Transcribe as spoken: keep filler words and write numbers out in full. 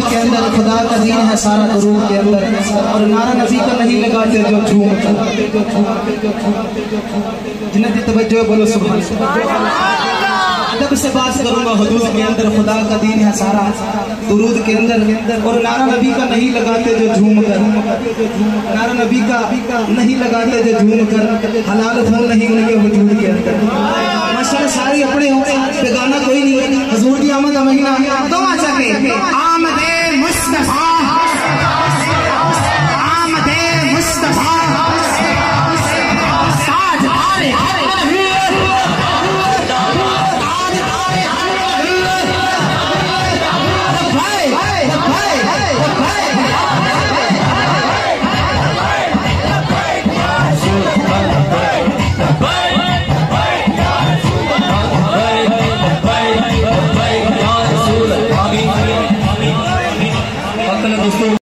के अंदर खुदा का दीन है सारा दुरूद के अंदर, और नारा नबी का नहीं लगाते जो झूम जिन्हें तवज्जो बोलो सुभान अल्लाह। अदब से बात करूंगा हुदूद के अंदर, खुदा का दीन है सारा दुरूद के अंदर, और नारा नबी का नहीं लगाते जो झूम कर, नारा नबी का नहीं लगाते जो झूम कर, हलाल खून नहीं उनके वजूद के अंदर। माशाअल्लाह सारी अपने बेगाना कोई नहीं, हुजूर की आमद का महीना